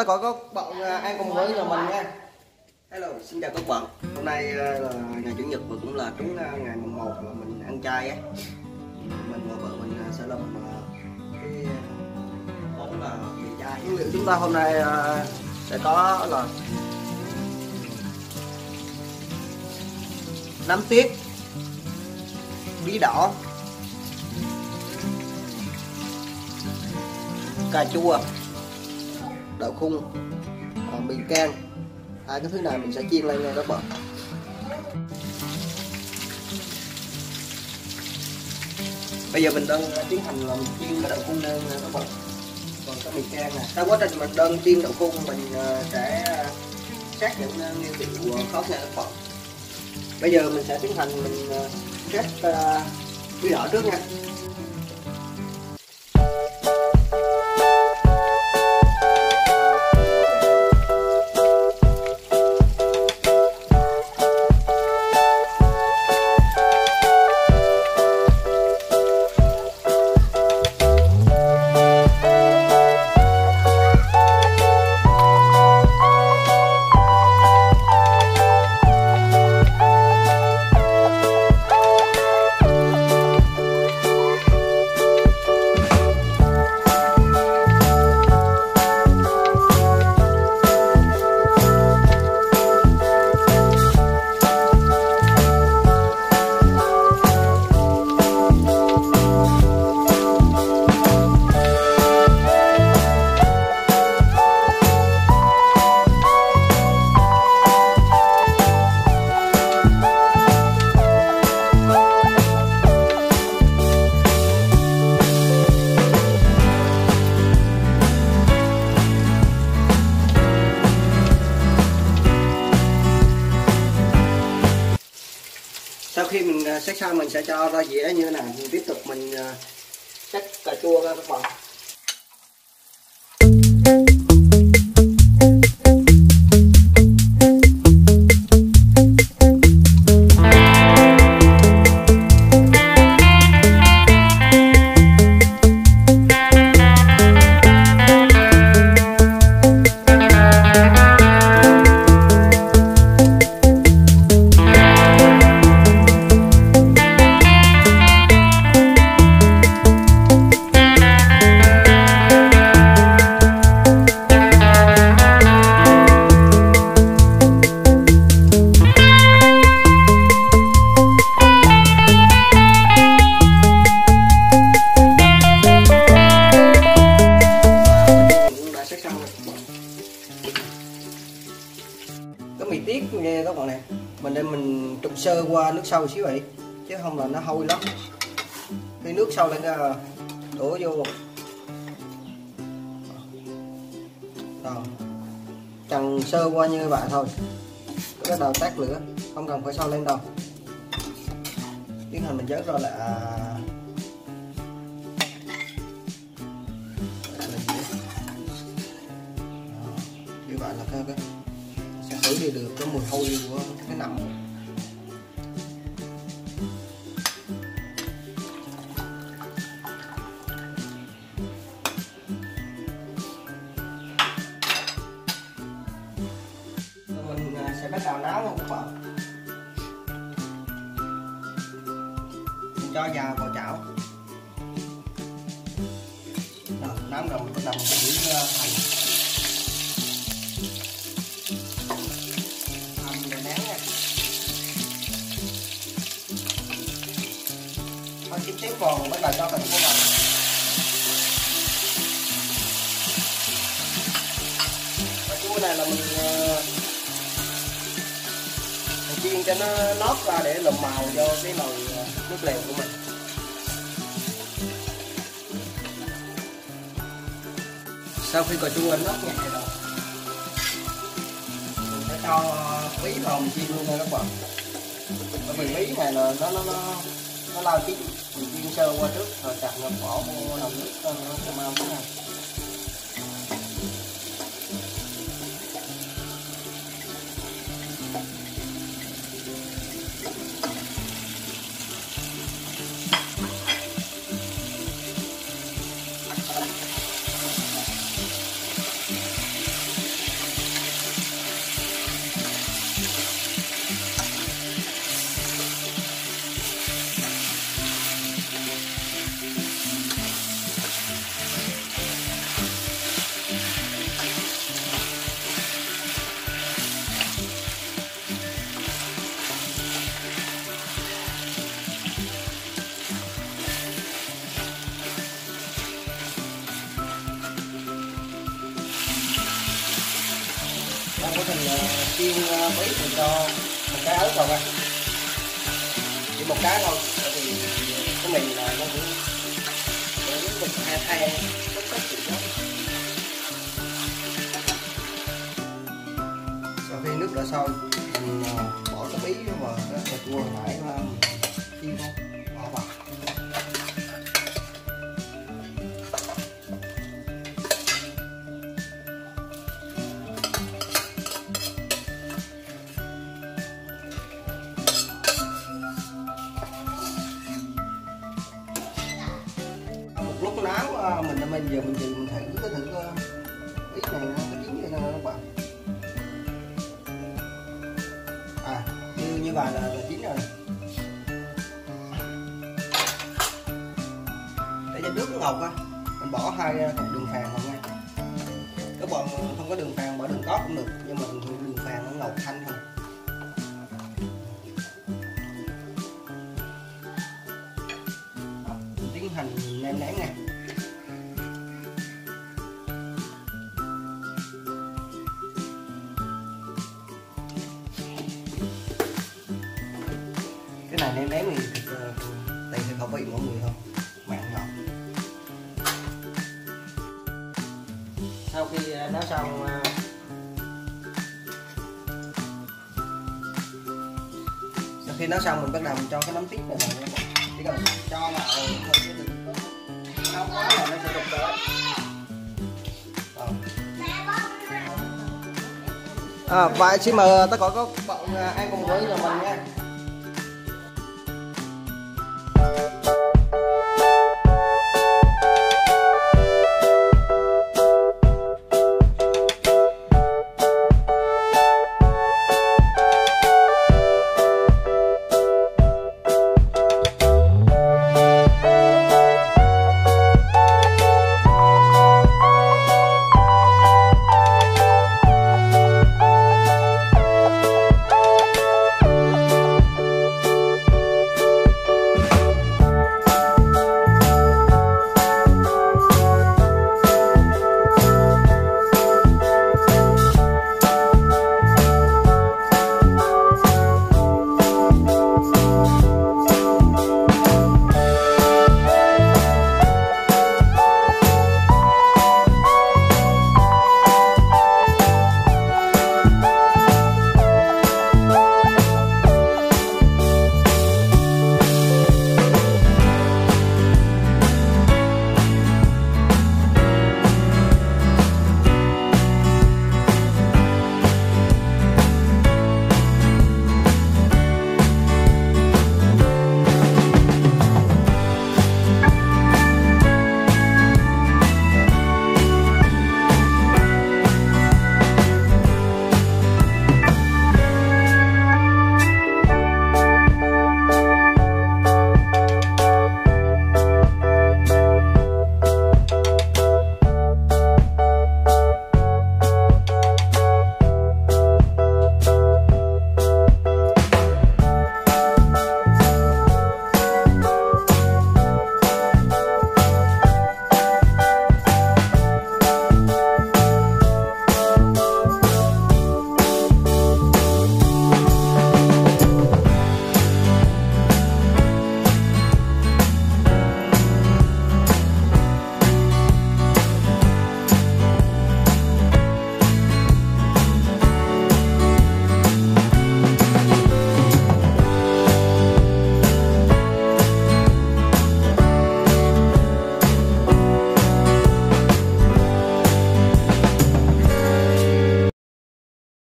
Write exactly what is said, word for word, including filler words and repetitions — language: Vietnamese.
Tất cả các bạn ăn cùng với nhà mình nha. Hello, xin chào các bạn. Hôm nay là ngày chủ nhật và cũng là trúng ngày mùng một là mình ăn chay á. Mình và vợ mình sẽ làm cái món là mì chay. Nguyên liệu chúng ta hôm nay sẽ có là nấm tiết, bí đỏ, cà chua, đậu khung, mì can. Hai cái thứ này mình sẽ chiên lên nha các bạn. Bây giờ mình đang tiến hành làm chiên cái đậu khung lên nha các bạn. Còn cái mì can nè, trong quá trình mình đang chiên đậu khung mình sẽ sát những nguyên liệu khó nha các bạn. Bây giờ mình sẽ tiến hành mình sát bí đỏ trước nha. Sau khi mình xắt xong mình sẽ cho ra dĩa như thế này, mình tiếp tục mình xắt cà chua ra các bạn. Cái mì tiết nghe các bạn nè, mình đem mình trụng sơ qua nước sôi xíu vậy chứ không là nó hôi lắm. Khi nước sôi lên ra đổ vô rồi trần sơ qua như vậy thôi, cái đầu tắt lửa, không cần phải sôi lên đâu. Tiến hành mình vớt ra là như vậy là cái, cái sẽ khử đi được cái mùi hôi của cái nấm. Mình sẽ bắt đầu nấu luôn các bạn. Mình cho vào vào chảo. Rồi, nấu rồi mình bắt đầu mình sẽ hành. Thôi chút xíu còn bắt đầu cho cà chua vào. Cà chua này là mình, mình chiên cho nó lót ra để lùm màu vô cái nồi nước lèo của mình. Sau khi cà chua lót nhẹ rồi mình sẽ cho bí vào mình chiên luôn nha các bạn. Bởi vì bí này là nó nó nó nó lao chín, mình chiên sơ qua trước rồi chặt nó bỏ vô nồi nước cho nó mau thế này. trong quá trình chiên bí mình cho một cái ớt vào nha, chỉ một cái thôi, bởi vì cái mì là nó cũng cũng hai hai rất rất chịu đó. Sau khi nước đã sôi mình bỏ cái bí vào cái cà chua nãy chiên bỏ vào. Lúc náo mình mình giờ mình chừng mình thử cái thử ý này nó chín như thế nào các bạn. À như như vậy là, là chín rồi. Để cho nước nó ngọt á, mình bỏ hai cục đường phèn vào nha. Các bạn không có đường phèn bỏ đường cốt cũng được, nhưng mà đường phèn nó ngọt thanh hơn. Tiến hành nêm nếm nè. Cái này nêm nếm thì tùy theo khẩu vị mỗi người thôi, mặn ngọt. Sau khi nấu xong sau khi nấu xong mình bắt đầu cho cái nấm tiếp này vào, chỉ cần cho vào thôi chứ đừng có nấu quá là nó sẽ đục tới. À, và xin mời tất cả các bạn ăn cùng với nhà mình nha.